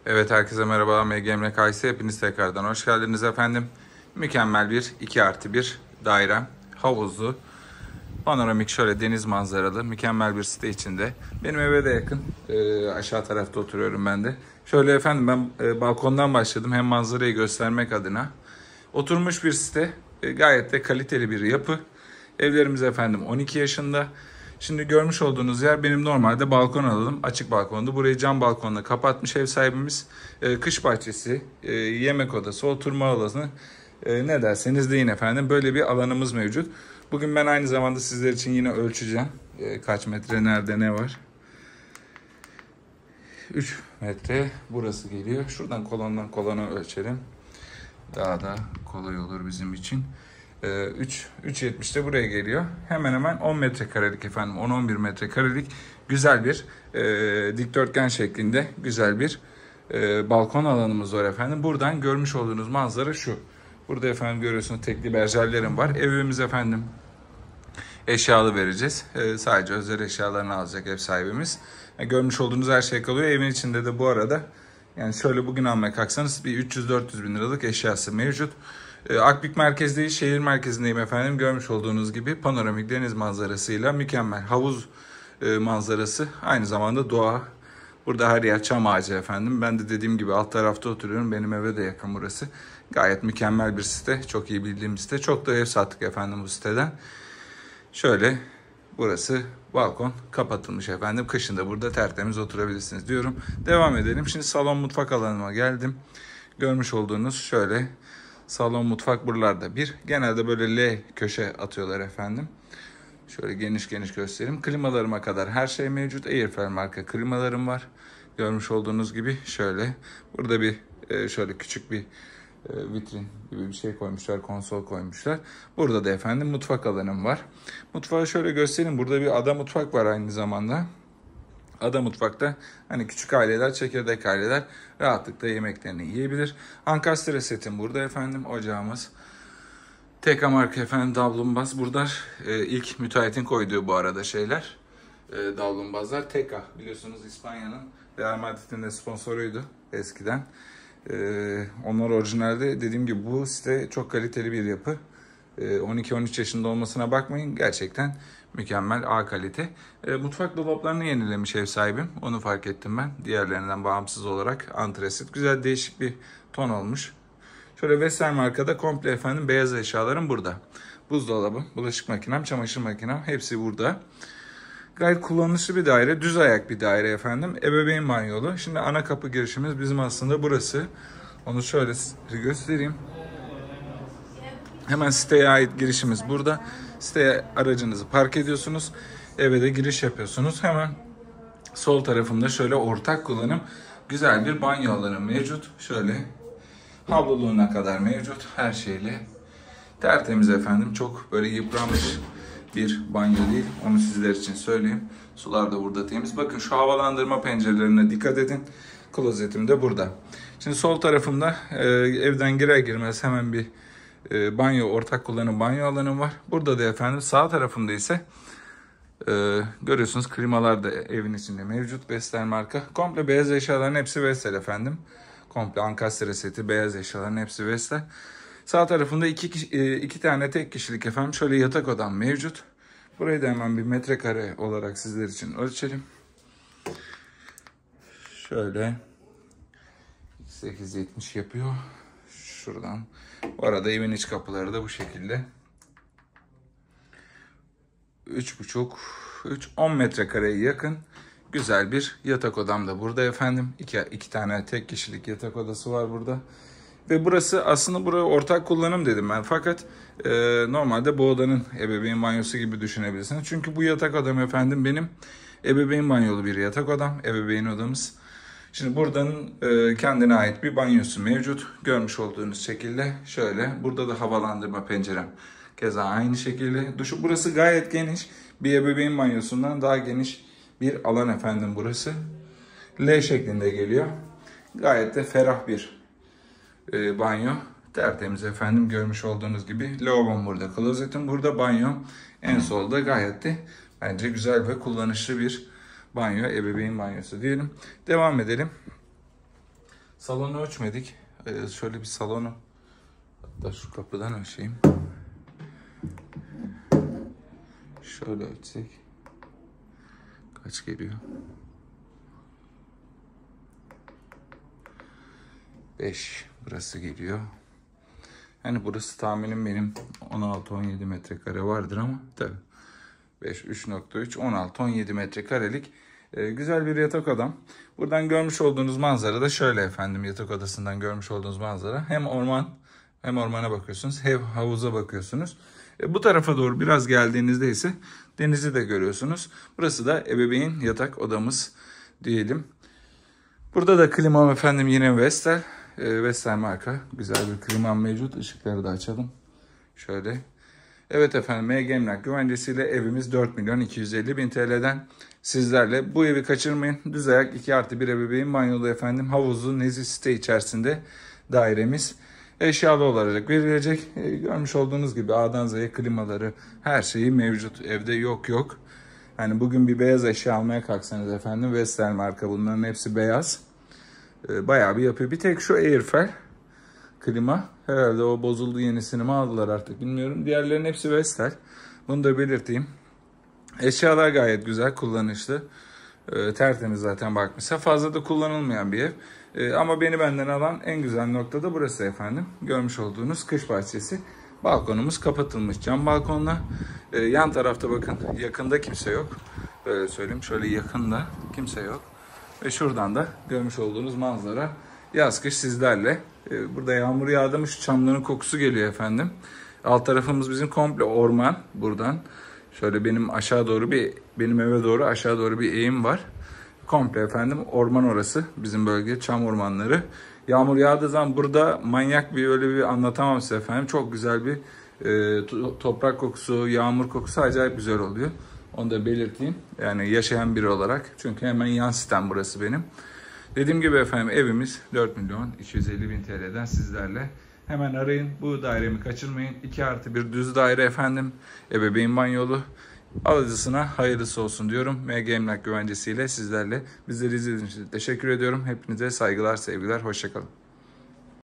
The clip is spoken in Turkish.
Evet, herkese merhaba. MGM Kayse, hepiniz tekrardan hoş geldiniz efendim. Mükemmel bir 2+1 daire, havuzlu, panoramik, şöyle deniz manzaralı, mükemmel bir site içinde. Benim eve de yakın, aşağı tarafta oturuyorum ben de. Şöyle efendim, ben balkondan başladım hem manzarayı göstermek adına. Oturmuş bir site, gayet de kaliteli bir yapı. Evlerimiz efendim 12 yaşında. Şimdi görmüş olduğunuz yer benim normalde balkon alalım. Açık balkondu. Burayı cam balkonla kapatmış ev sahibimiz. Kış bahçesi, yemek odası, oturma alanı, ne derseniz deyin efendim. Böyle bir alanımız mevcut. Bugün ben aynı zamanda sizler için yine ölçeceğim. Kaç metre, nerede, ne var. 3 metre burası geliyor. Şuradan kolondan kolona ölçelim. Daha da kolay olur bizim için. 3.70'te buraya geliyor. Hemen hemen 10 metrekarelik efendim. 10-11 metrekarelik güzel bir dikdörtgen şeklinde güzel bir balkon alanımız var efendim. Buradan görmüş olduğunuz manzara şu. Burada efendim görüyorsunuz tekli berjerlerim var. Evimiz efendim eşyalı vereceğiz. Sadece özel eşyalarını alacak ev sahibimiz. Görmüş olduğunuz her şey kalıyor. Evin içinde de bu arada yani şöyle bugün almaya kalksanız bir 300-400 bin liralık eşyası mevcut. Akbük merkezdeyiz, şehir merkezindeyim efendim. Görmüş olduğunuz gibi panoramik deniz manzarasıyla mükemmel havuz manzarası. Aynı zamanda doğa. Burada her yer çam ağacı efendim. Ben de dediğim gibi alt tarafta oturuyorum. Benim eve de yakın burası. Gayet mükemmel bir site. Çok iyi bildiğim bir site. Çok da ev sattık efendim bu siteden. Şöyle burası balkon kapatılmış efendim. Kışın da burada tertemiz oturabilirsiniz diyorum. Devam edelim. Şimdi salon mutfak alanıma geldim. Görmüş olduğunuz şöyle salon mutfak buralarda bir. Genelde böyle L köşe atıyorlar efendim. Şöyle geniş geniş göstereyim. Klimalarıma kadar her şey mevcut. Airfare marka klimalarım var. Görmüş olduğunuz gibi şöyle. Burada bir şöyle küçük bir vitrin gibi bir şey koymuşlar. Konsol koymuşlar. Burada da efendim mutfak alanım var. Mutfağı şöyle göstereyim. Burada bir ada mutfak var aynı zamanda. Ada mutfakta hani küçük aileler, çekirdek aileler rahatlıkla yemeklerini yiyebilir. Ankastre setim burada efendim. Ocağımız. Teka marka efendim davlumbaz. Burada ilk müteahhitin koyduğu bu arada şeyler. Davlumbazlar. Teka biliyorsunuz İspanya'nın Real Madrid'in de sponsoruydu eskiden. Onlar orijinalde dediğim gibi bu site çok kaliteli bir yapı. 12-13 yaşında olmasına bakmayın. Gerçekten mükemmel A kalite. Mutfak dolaplarını yenilemiş ev sahibim. Onu fark ettim ben. Diğerlerinden bağımsız olarak antresit. Güzel değişik bir ton olmuş. Şöyle Western markada komple efendim beyaz eşyalarım burada. Buzdolabı, bulaşık makinem, çamaşır makinem hepsi burada. Gayet kullanışlı bir daire, düz ayak bir daire efendim. Ebeveyn banyolu. Şimdi ana kapı girişimiz bizim aslında burası. Onu şöyle size göstereyim. Hemen siteye ait girişimiz burada. Siteye aracınızı park ediyorsunuz. Eve de giriş yapıyorsunuz. Hemen sol tarafımda şöyle ortak kullanım güzel bir banyo alanı mevcut. Şöyle havluluğuna kadar mevcut her şeyle. Tertemiz efendim. Çok böyle yıpranmış bir banyo değil. Onu sizler için söyleyeyim. Sular da burada temiz. Bakın şu havalandırma pencerelerine dikkat edin. Klozetim de burada. Şimdi sol tarafımda evden girer girmez hemen bir banyo, ortak kullanım banyo alanım var. Burada da efendim sağ tarafımda ise görüyorsunuz klimalar da evin içinde mevcut. Vestel marka. Komple beyaz eşyaların hepsi Vestel efendim. Komple ankastre seti, beyaz eşyaların hepsi Vestel. Sağ tarafında iki tane tek kişilik efendim şöyle yatak odam mevcut. Burayı da hemen bir metrekare olarak sizler için ölçelim. Şöyle 870 yapıyor. Şuradan. Bu arada evin iç kapıları da bu şekilde. 3,5-10 metrekareye yakın güzel bir yatak odam da burada efendim. İki tane tek kişilik yatak odası var burada. Ve burası aslında buraya ortak kullanım dedim ben. Fakat normalde bu odanın ebeveyn banyosu gibi düşünebilirsiniz. Çünkü bu yatak odam efendim benim ebeveyn banyolu bir yatak odam. Ebeveyn odamız. Şimdi buradan kendine ait bir banyosu mevcut. Görmüş olduğunuz şekilde şöyle. Burada da havalandırma pencerem. Keza aynı şekilde. Duşu burası gayet geniş. Bir ebeveyn banyosundan daha geniş bir alan efendim burası. L şeklinde geliyor. Gayet de ferah bir banyo. Tertemiz efendim görmüş olduğunuz gibi. Lavabom burada, klozetim burada, banyo en solda. Gayet de bence güzel ve kullanışlı bir banyo, ebeveyn banyosu diyelim. Devam edelim. Salonu ölçmedik. Şöyle bir salonu, hatta şu kapıdan ölçeyim. Şöyle ölçsek kaç geliyor? 5 burası geliyor. Yani burası tahminim benim 16-17 metrekare vardır ama tabii 5, 3.3, 16-17 metrekarelik güzel bir yatak odam. Buradan görmüş olduğunuz manzara da şöyle efendim, yatak odasından görmüş olduğunuz manzara. Hem orman, hem ormana bakıyorsunuz, hem havuza bakıyorsunuz. Bu tarafa doğru biraz geldiğinizde ise denizi de görüyorsunuz. Burası da ebeveyn yatak odamız diyelim. Burada da klimam efendim yine Vestel. Vestel marka. Güzel bir klimam mevcut. Işıkları da açalım. Şöyle. Evet efendim, MG Emlak güvencesiyle evimiz 4.250.000 TL'den sizlerle. Bu evi kaçırmayın. Düz ayak 2+1 ebeveyn banyolu efendim. Havuzlu nezih site içerisinde dairemiz. Eşyalı olarak verilecek. Görmüş olduğunuz gibi A'dan Z'ye klimaları, her şeyi mevcut. Evde yok. Yani bugün bir beyaz eşya almaya kalksanız efendim, Vestel marka, bunların hepsi beyaz. Bayağı bir yapıyor. Bir tek şu Airfare klima, herhalde o bozuldu, yenisini mi aldılar artık bilmiyorum. Diğerlerinin hepsi Vestel. Bunu da belirteyim. Eşyalar gayet güzel, kullanışlı. Tertemiz zaten bakmışsa. Fazla da kullanılmayan bir ev. Ama beni benden alan en güzel nokta da burası efendim. Görmüş olduğunuz kış bahçesi. Balkonumuz kapatılmış cam balkonla. Yan tarafta bakın, yakında kimse yok. Böyle söyleyeyim, şöyle yakında kimse yok. Ve şuradan da görmüş olduğunuz manzara yaz kış sizlerle. Burada yağmur yağdı mı şu çamların kokusu geliyor efendim. Alt tarafımız bizim komple orman buradan. Şöyle benim eve doğru aşağı doğru bir eğim var. Komple efendim orman orası. Bizim bölge çam ormanları. Yağmur yağdığı zaman burada manyak bir, öyle bir anlatamam size efendim. Çok güzel bir toprak kokusu, yağmur kokusu acayip güzel oluyor. Onu da belirteyim. Yani yaşayan biri olarak. Çünkü hemen yan sitem burası benim. Dediğim gibi efendim, evimiz 4.250.000 TL'den sizlerle. Hemen arayın. Bu dairemi kaçırmayın. 2+1 düz daire efendim. Ebeveyn banyolu. Alıcısına hayırlısı olsun diyorum. MG Emlak güvencesiyle sizlerle. Bizleri izlediğiniz için teşekkür ediyorum. Hepinize saygılar, sevgiler. Hoşçakalın.